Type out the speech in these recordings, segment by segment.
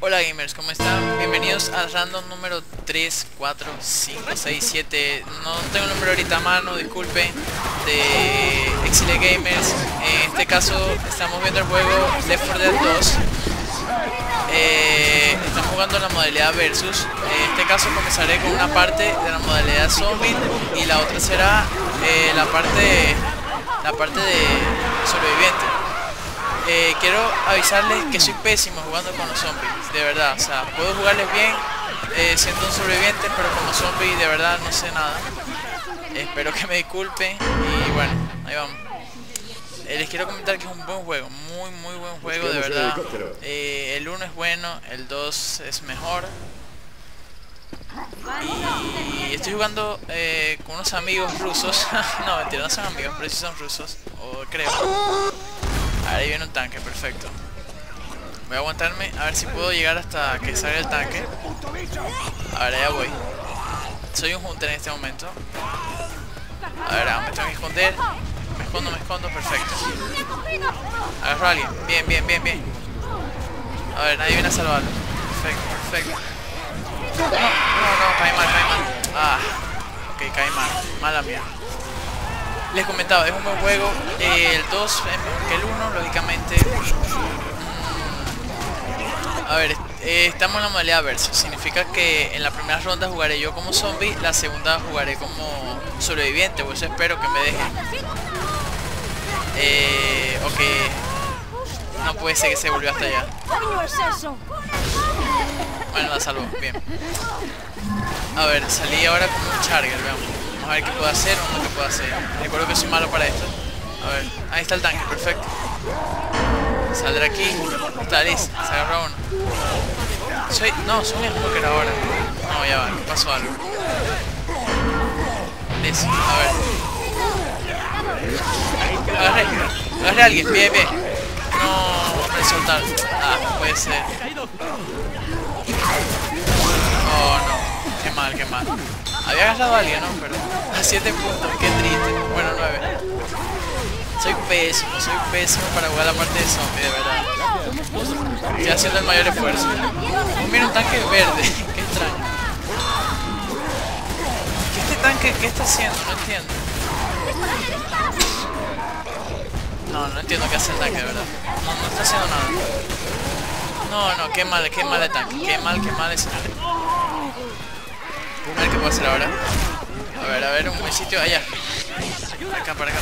Hola gamers, ¿cómo están? Bienvenidos al random número 3, 4, 5, 6, 7. No tengo el número ahorita a mano, disculpen. De Exile Gamers. En este caso estamos viendo el juego Left 4 Dead 2. Estamos jugando en la modalidad versus. En este caso comenzaré con una parte de la modalidad zombie y la otra será la parte de sobreviviente. Quiero avisarles que soy pésimo jugando con los zombies, de verdad. O sea, puedo jugarles bien siendo un sobreviviente, pero como zombie de verdad no sé nada. Espero que me disculpen y bueno, ahí vamos. Les quiero comentar que es un buen juego, muy buen juego, de verdad. El 1 es bueno, el 2 es mejor. Y estoy jugando con unos amigos rusos. No, mentira, no son amigos, pero sí son rusos, o creo. Ahí viene un tanque, perfecto. Voy a aguantarme a ver si puedo llegar hasta que salga el tanque. A ver, allá voy. Soy un hunter en este momento. A ver, me tengo que esconder. Me escondo, perfecto. Agarro a alguien, bien. A ver, nadie viene a salvarlo. Perfecto. No, cae mal. Ah, ok, cae mal, mala mía. Les comentaba, es un buen juego. El 2 es mejor que el 1, lógicamente. A ver, estamos en la modalidad versus. Significa que en la primera ronda jugaré yo como zombie, la segunda jugaré como sobreviviente. Por eso espero que me dejen. Ok. No puede ser que se volvió hasta allá. Bueno, la salvo, bien. A ver, salí ahora como un charger, veamos. Vamos a ver qué puedo hacer o no qué puedo hacer. Recuerdo que soy malo para esto. A ver, ahí está el tanque, perfecto. Saldrá aquí. Está listo, se agarró uno. Soy un smoker ahora. No, ya va, pasó algo. Listo, a ver. Agarré a alguien, bien. No, me soltaron. Ah, no puede ser. Oh, no, qué mal. Había agarrado a alguien, ¿no? Pero a 7 puntos, qué triste. Bueno, 9. Soy pésimo para jugar la parte de zombie, de verdad. Estoy haciendo el mayor esfuerzo. Oh, mira un tanque verde, qué extraño. Este tanque, ¿qué está haciendo? No entiendo. No entiendo qué hace el tanque, de verdad. No está haciendo nada. No, qué mal el tanque. Qué mal escenario. A ver qué puedo hacer ahora. A ver, un buen sitio allá. Para acá.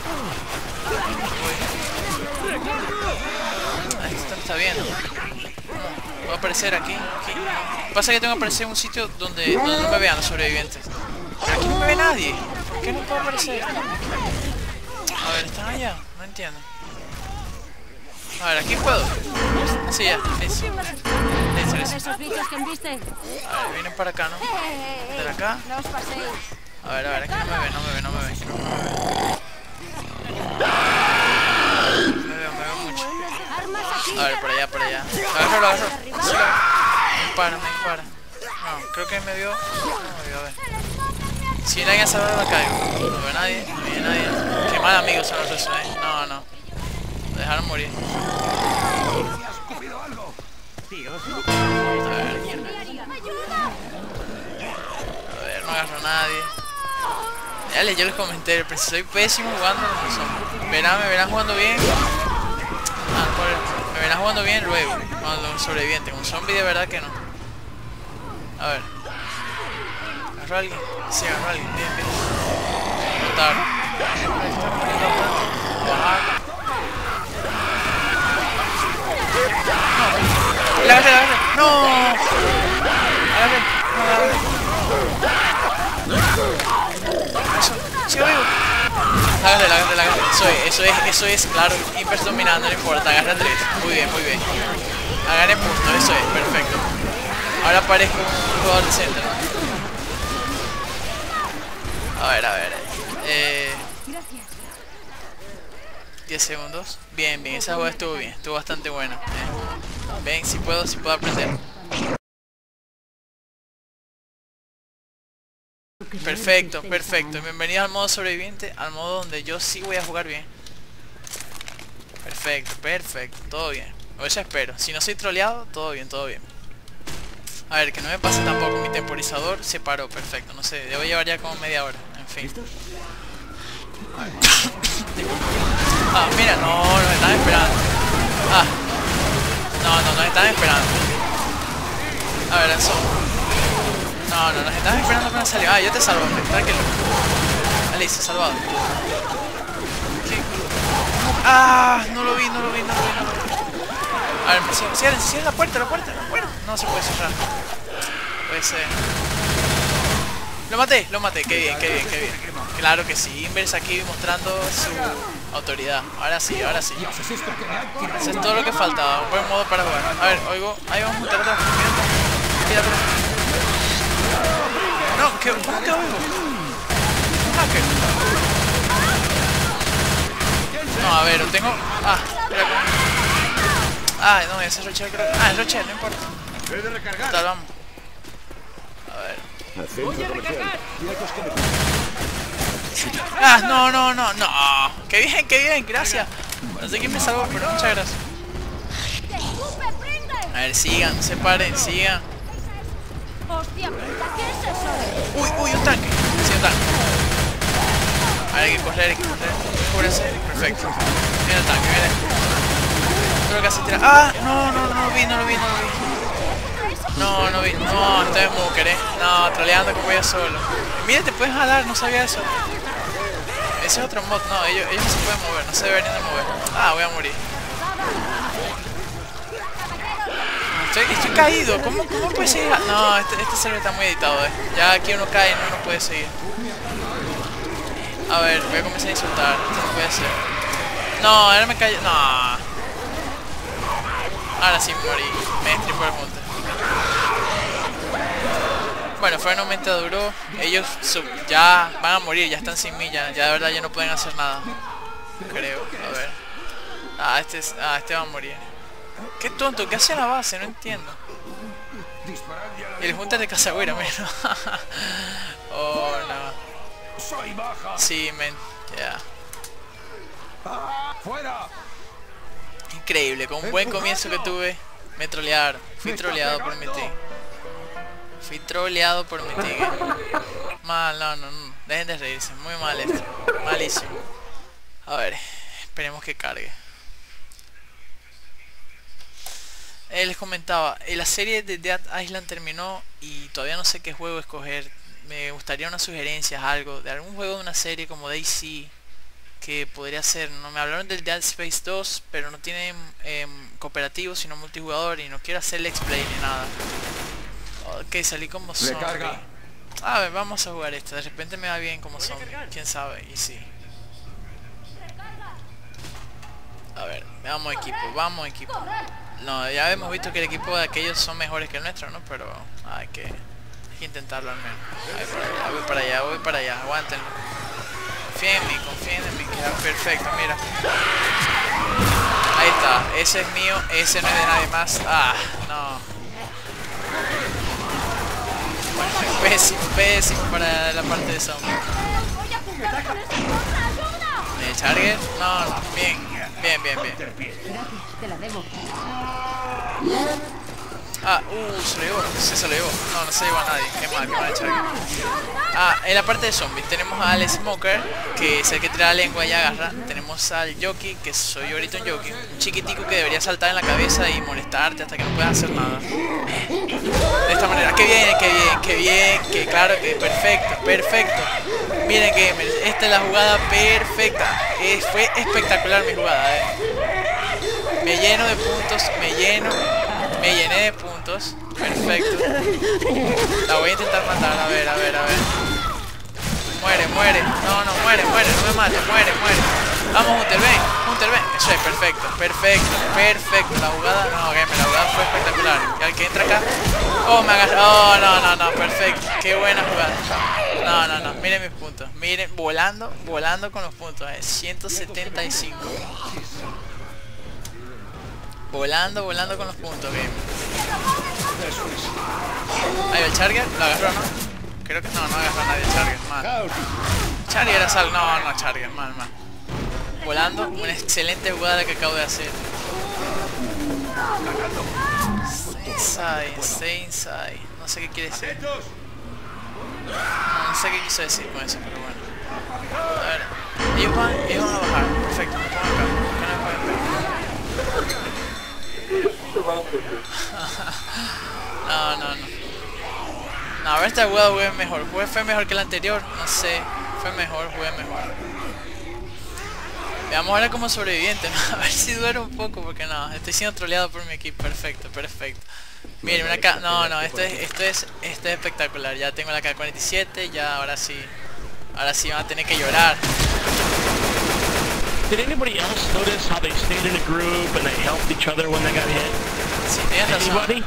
Esto está bien. Voy a aparecer aquí. Pasa que tengo que aparecer en un sitio donde no me vean los sobrevivientes. Pero aquí no me ve nadie. ¿Por qué no puedo aparecer? A ver, ¿están allá? No entiendo. A ver, aquí puedo. Sí, ya, listo. A ver, vienen para acá, ¿no? De acá. A ver, aquí no me ve. Me veo mucho. A ver, por allá. Agarro. Sí, me dispara. No, creo que me vio. No me vio, a ver. Si viene alguien a salvar, me caigo. No veo nadie. Qué mal amigos son los rusos, No. Me dejaron morir. A ver, no agarro a nadie. Dale, yo les comenté, pero soy pésimo jugando con los zombies. Me verán jugando bien. Me verán jugando bien luego, cuando un sobreviviente. Un zombie de verdad que no. A ver. ¿Agarró a alguien? Sí, agarró a alguien. Bien. Botaron. Bajar. La agarré. ¡No! Agarré. Eso, sigo vivo. Agarré. Eso es, claro, Impers dominando, no importa. Agarra 3. Muy bien. Agarré punto, eso es, perfecto. Ahora parezco un jugador decente, ¿no? A ver. 10 segundos. Bien, esa jugada estuvo bien, estuvo bastante buena. Ven, si puedo aprender. Perfecto. Bienvenidos al modo sobreviviente, al modo donde yo sí voy a jugar bien. Perfecto, todo bien. O eso espero. Si no soy troleado, todo bien. A ver, que no me pase tampoco. Mi temporizador se paró, perfecto. No sé, debo llevar ya como media hora. En fin. Ah, mira, no, nos están esperando. Ah, no, nos están esperando. A ver, eso. No, nos están esperando para salir. Ah, yo te salvo, tranquilo. Ah, listo, salvado. ¿Qué? Ah, no lo vi. A ver, cierren la puerta. No se puede cerrar. Puede ser. Lo maté, qué bien. Claro que sí, Inverse aquí mostrando su autoridad. Ahora sí. Eso es todo lo que faltaba, un buen modo para jugar. A ver, oigo, ahí vamos a montar atrás. Mira atrás. No, ¿cómo que oigo? ¿Un hacker? No, a ver, lo tengo. Ah, mira cómo. Ah, no, ese es Rocher, creo. Ah, es Rocher, no importa. Total, vamos. A ver. Ah, no. Qué bien, gracias. No sé quién me salvó, pero muchas gracias. A ver, sigan, se paren, sigan. Uy, un tanque. Sí, un tanque. A ver, hay que correr. Cúbrense. Perfecto. Mira el tanque, mira. Creo que se tira. Ah, no lo vi. No vi. No, estoy en Mooker, No, troleando que voy a solo. Mira, te puedes jalar, no sabía eso. Ese es otro mod, no, ellos no se pueden mover, no se deberían de mover. Ah, voy a morir. Estoy caído, ¿cómo puede seguir? No, este server está muy editado, Ya aquí uno cae y no puede seguir. A ver, voy a comenzar a insultar, esto no puede ser. No, ahora me cayó, no. Ahora sí morí, me destripó el monte. Bueno, fue un aumento duró. Ellos ya van a morir, ya están sin mí, ya de verdad ya no pueden hacer nada. Creo, a ver. Este va a morir. Qué tonto, ¿qué hace la base? No entiendo. Y el junta de Casagüera, mira. Oh, no. Sí, men, ya. Increíble, con un buen comienzo que tuve, me trolearon. Fui troleado por mi team. Mal, no. Dejen de reírse. Muy mal esto. Malísimo. A ver, esperemos que cargue. Les comentaba, la serie de Dead Island terminó y todavía no sé qué juego escoger. Me gustaría unas sugerencias, algo, de algún juego de una serie como DayZ que podría ser. No me hablaron del Dead Space 2, pero no tiene cooperativo sino multijugador y no quiero hacer let's play ni nada. Ok, salí como zombie. A ver, vamos a jugar esto. De repente me va bien como zombie. Quién sabe, y sí. A ver, vamos equipo. No, ya hemos visto que el equipo de aquellos son mejores que el nuestro, ¿no? Pero hay que intentarlo al menos. Voy para allá, aguántenlo. Confíen en mí, queda perfecto, mira. Ahí está, ese es mío, ese no es de nadie más. Ah, no. Pésimo para la parte de zombie. ¿El Charger? No, bien. Ah, se lo llevó. No se llevó a nadie. Qué mal el Charger. Ah, en la parte de zombies tenemos al Smoker, que es el que tira la lengua y agarra. Tenemos al Jockey, que soy yo ahorita un Jockey, un chiquitico que debería saltar en la cabeza y molestarte hasta que no puedas hacer nada. De esta manera, qué bien, que claro, que perfecto. Miren gamers, esta es la jugada perfecta. Fue espectacular mi jugada, Me lleno de puntos, me llené de puntos. Perfecto. La voy a intentar matar, a ver. Muere. No muere, no me mate, muere. Vamos, Hunter, ven. Eso es, perfecto. La jugada, la jugada fue espectacular. Y al que entra acá, me agarra. Oh, no, perfecto. Qué buena jugada. No, miren mis puntos. Miren, volando con los puntos, 175. Volando con los puntos, bien. Ahí el Charger, lo agarró, ¿no? Creo que no agarró a nadie el Charger, mal. Charger era sal, no, Charger, mal. Volando, una excelente jugada que acabo de hacer. inside, stay inside. No sé qué quiere decir. No sé qué quiso decir con eso, pero bueno. A ver. Ellos van a bajar. Perfecto, me pongo acá. No. No, a ver, esta jugada jugué mejor. Fue mejor que la anterior. No sé. Fue mejor, jugué mejor. Veamos ahora como sobreviviente, ¿no? A ver si duero un poco, porque no, estoy siendo troleado por mi equipo. Perfecto. Miren, acá, no, esto es espectacular. Ya tengo la K-47, ya ahora sí van a tener que llorar. Did anybody else notice how they stayed in a group and they helped each other when they got hit? Sí, tienes razón. Anybody?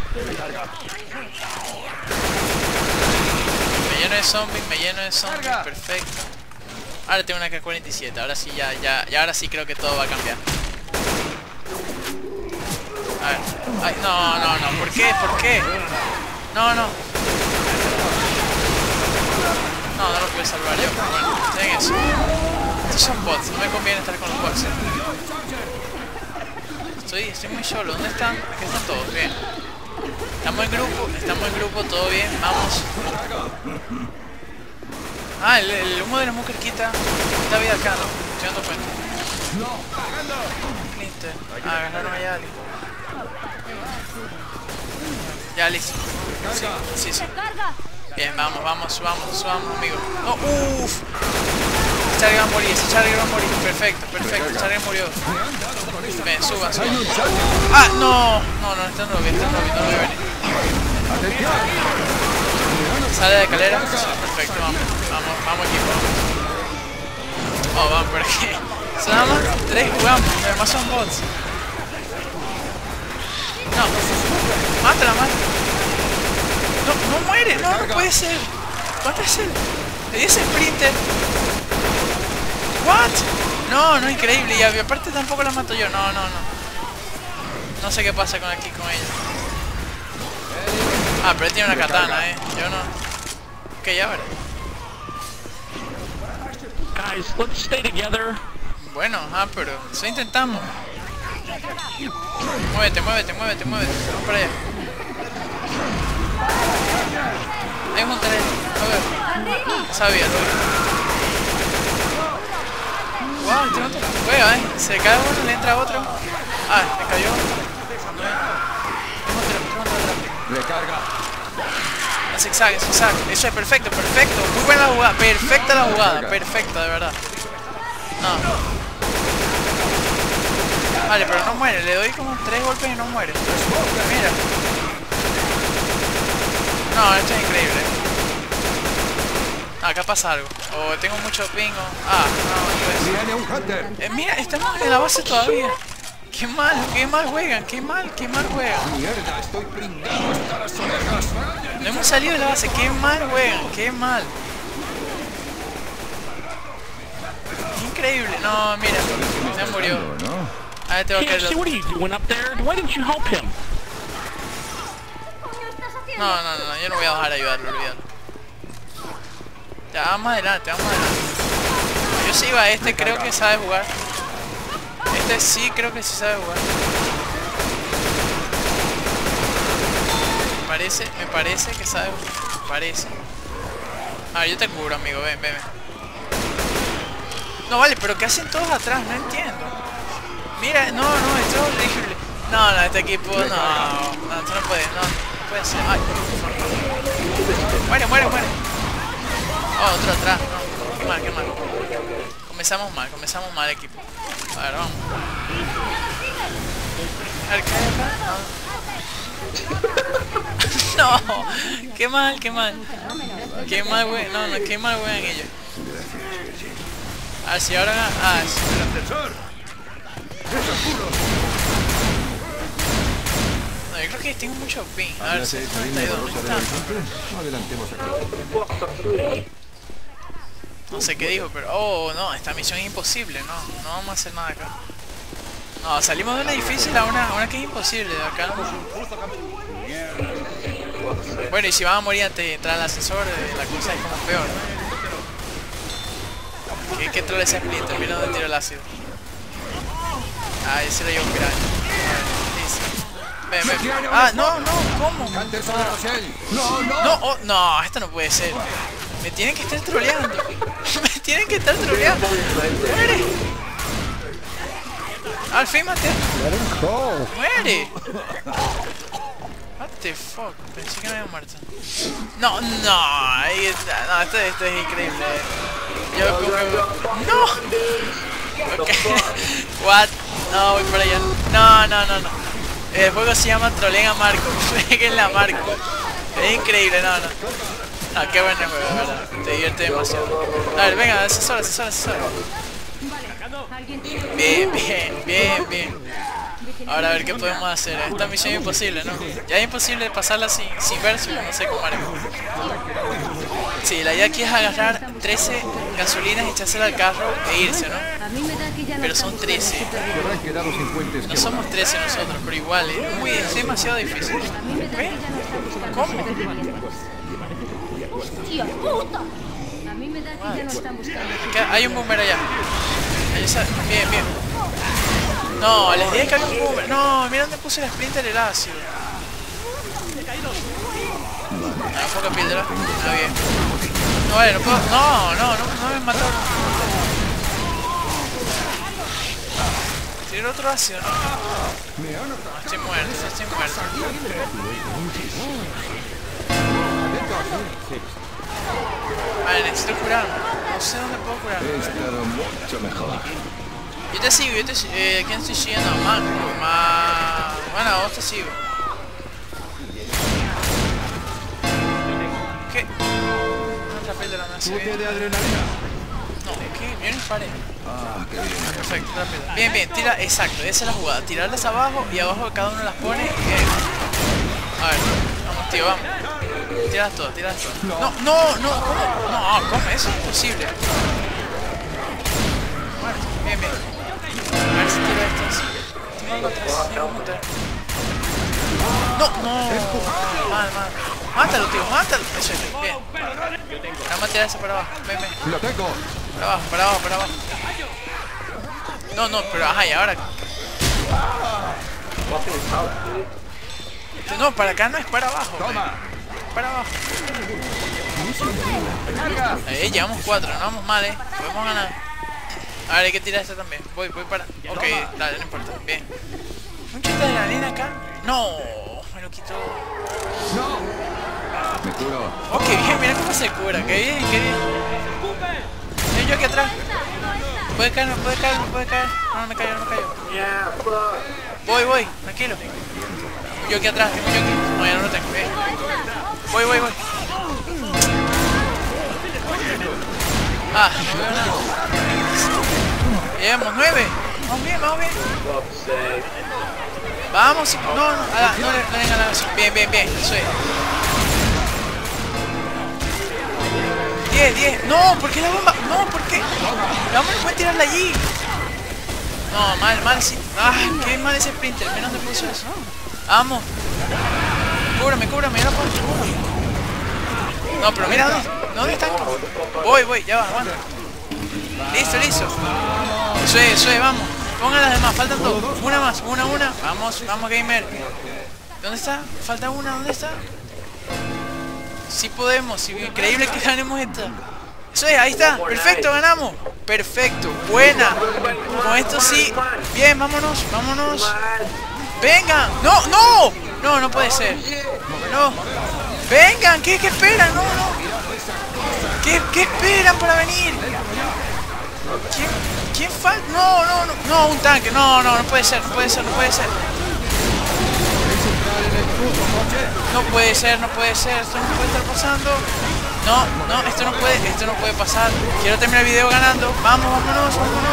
Me lleno de zombies, perfecto. Ahora tengo una K-47, ahora sí ahora sí creo que todo va a cambiar. A ver. Ay, no, ¿por qué? No. No lo puedo salvar yo, pero bueno, tienen eso. Estos son bots, no me conviene estar con los bots. Estoy muy solo, ¿dónde están? Aquí están todos, bien. Estamos en grupo, todo bien, vamos. Ah, el humo de la mujer quita vida acá, ¿no? Estoy dando cuenta. Clinton. Ah, agarraron allá a Ali. Ya, listo. Sí. Bien, vamos, amigo. No, uff. Ese Charger va a morir. Perfecto. Charger murió. Ven, suban. Ah, no, está en lobby, no lo voy a venir. Sale de escalera. Perfecto, vamos equipo. Oh, vamos por aquí. Son nada más 3 jugamos, además son bots. No, mátala. No muere, no puede ser. ¿Cuánto es él? Le di ese sprinter. What? No, increíble. Y aparte tampoco la mato yo. No. No sé qué pasa con ella. Ah, pero él tiene una katana, yo no. Ok, ahora. Guys, let's stay together. Bueno, pero eso intentamos. Muévete. Vamos para allá. Hay un montón de... A ver. Sabía, lo vi. Wow, este otro juega, se cae uno, le entra otro. Ah, le cayó. Recarga. Zigzag. Eso es perfecto. Muy buena la jugada. Perfecta la jugada. Perfecta, de verdad. No. Vale, pero no muere. Le doy como 3 golpes y no muere. Mira. No, esto es increíble. Acá pasa algo. O tengo mucho ping o... Ah, no puede. Mira, estamos en la base todavía. Qué mal juegan. Mierda, estoy blindado hasta las orejas. No hemos salido de la base. Qué mal juegan. Increíble. No, mira. Se murió. A ver, tengo que... KFC, what are you doing up there? Why didn't you help him? No, yo no voy a bajar a ayudarlo, olvídalo. Ya, vamos adelante. Yo sí iba a creo que sabe jugar. Sí, creo que sí sabe jugar. Me parece que sabe jugar. A ver, yo te cubro, amigo, ven. No, vale, pero ¿qué hacen todos atrás? No entiendo. Mira, no, esto es horrible. No, este equipo, no, esto no puede ser. Ay, muere. Oh, otro atrás, no. Qué mal. Comenzamos mal, equipo. A ver, vamos. A ver, ¿qué hay acá? No. Qué mal. Qué mal, weón ellos. A ver si ahora... Ah, sí. No, yo creo que tengo mucho ping. A ver, 62. No sé qué dijo, pero... Oh, no, esta misión es imposible, no vamos a hacer nada acá. No, salimos de un edificio a una que es imposible, de acá. Bueno, y si van a morir antes de entrar al ascensor, la cosa es como peor, ¿no? ¿Qué troll ese Splinter? Mira dónde tiró el ácido. Ah, ese lo llevo un gran. Ven, ven. Ah, no, no, ¿cómo? Hunter sobre Rosell. No, no. No, oh, no, esto no puede ser. Me tienen que estar troleando. Me tienen que estar troleando. Muere. Al fin maté. Muere. What the fuck. Pensé que me había muerto. No, no. Ahí está. No, esto es increíble. Yo como... No. Okay. What? No, voy para allá. No, no, no, no. El juego se llama Troleen a Marco. Peguenle a Marco. Es increíble, no, no. Ah, qué buen juego, de verdad. Te divierte demasiado. A ver, venga, asesora. Bien, bien, bien, bien. Ahora a ver qué podemos hacer. Esta misión es imposible, ¿no? Ya es imposible pasarla sin versus, no sé cómo haremos. Sí, la idea aquí es agarrar 13 gasolinas y echársela al carro e irse, ¿no? Pero son 13. No somos 13 nosotros, pero igual, es demasiado difícil. ¿Ves? ¿Cómo? Acá hay un boomer allá. Bien, bien. No, les dije que había un boomer. No, mira dónde puse el splinter el ácido. Ah, poca píldora. Ah, bien. No, vale, no puedo. No me mataron. Tirar otro ácido, ¿no? No, estoy muerto. Vale, necesito curarme. No sé dónde puedo curarme. Mucho mejor. Yo te sigo. ¿Quién estoy siguiendo? Bueno, vos te sigo. ¿Qué? Otra píldora me hace bien. de adrenalina. No, ¿qué? Yo no disparé. Ah, qué bien. Perfecto, rápido. Bien, tira, exacto, esa es la jugada. Tirarlas abajo y abajo cada uno las pone. Bien. A ver, vamos, tío, vamos. Tiralas todas. No, ¿cómo? No, ¿cómo? Eso es imposible. Bueno, bien. A ver si tira esto así. Tengo algo atrás, No. Mal. Mátalo, tío, mátalo. Eso es, bien. Vamos a tirar esa para abajo. Ven. Lo tengo. Para abajo. No, pero ajá, y ahora. No, para acá no es para abajo. Toma. Para abajo. Llevamos 4, no vamos mal, podemos ganar. A ver, hay que tirar esta también. Voy para. Ok, dale, no importa. Bien. ¿Un chiste de la arena acá? No, me lo quitó. No. Me curo. Ok, bien, mira cómo se cura. Qué bien. Yo aquí atrás. Puede caer. No me cayó. Voy, tranquilo. Yo aquí atrás, tengo yo aquí. No, ya no lo tengo, bien. Voy. Ah, no veo nada. Llevamos 9. Vamos bien. Vamos, no le den a la vez. Bien, eso es. 10. No, ¿por qué la bomba? No, ¿por qué? La bomba no puede tirarla allí. No, mal, sí. Ah, qué mal ese sprinter. Mira dónde puso eso. Vamos. Cúbrame, ya lo puedo. No, pero mira dónde están. Voy, ya va, aguanta. Listo. Eso es, vamos. Pongan las demás, faltan 2. Una más, una. Vamos, gamer. ¿Dónde está? Falta una, ¿dónde está? Sí podemos, increíble que ganemos esta. Eso es, ahí está, perfecto, ganamos. Perfecto, buena. Con esto sí. Bien, vámonos. Vengan, no puede ser. No. Vengan, ¿qué esperan? No. ¿Qué esperan para venir? ¿Quién falta? No, un tanque. No puede ser. No puede ser, esto no puede estar pasando. No, esto no puede pasar. Quiero terminar el video ganando. Vámonos.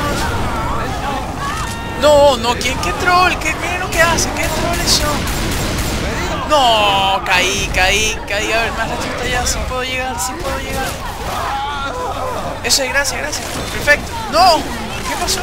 No, ¿qué troll? Miren lo que hace, ¿qué trolls son? No, caí. A ver, más ratito allá, si puedo llegar. Eso es, gracias. Perfecto. No, ¿qué pasó?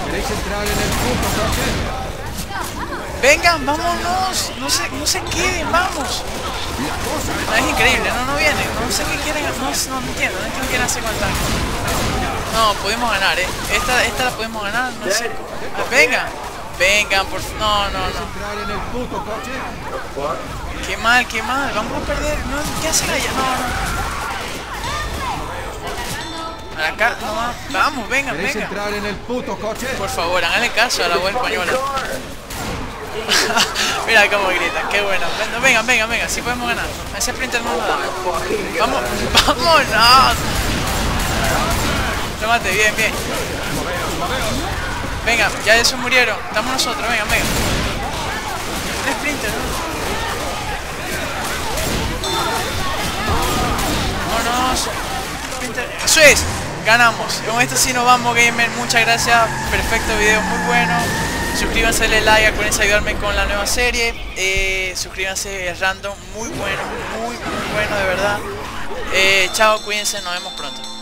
Vengan, vámonos. No se queden, vamos. No, es increíble, no vienen. No sé qué quieren, no entiendo. No entiendo qué quieren hacer con el tanque. No, podemos ganar, Esta la podemos ganar, no sé. Venga. Vengan, por no, no, ¿Quieres no. entrar en el puto coche? Qué mal, qué mal. Vamos a perder. No, ¿qué hacen allá? No, no. Acá, nomás. Vamos, vengan, ¿Quieres vengan. entrar en el puto coche? Por favor, háganle caso a la voz española. Mira cómo gritan, qué bueno. Vengan, vengan, vengan, sí podemos ganar. Ese sprinter no nos da. Vamos, vámonos. Tómate, bien, bien. Venga, ya esos murieron. Estamos nosotros, vengan, vengan. Un sprinter, ¿no? Vámonos. Sprinter. ¡Eso es! Ganamos. Con esto sí nos vamos, gamer. Muchas gracias. Perfecto video, muy bueno. Suscríbanse, denle like, acuérdense de ayudarme con la nueva serie. Suscríbanse, es random, muy bueno, muy bueno, de verdad. Chao, cuídense, nos vemos pronto.